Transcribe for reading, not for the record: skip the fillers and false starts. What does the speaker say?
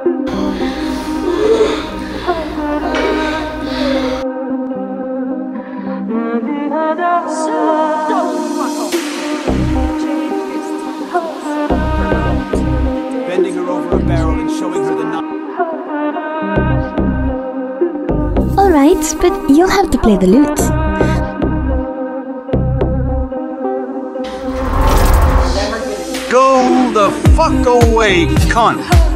Bending her over a barrel and showing her the knife. Alright, but you'll have to play the lute. Go the fuck away, cunt!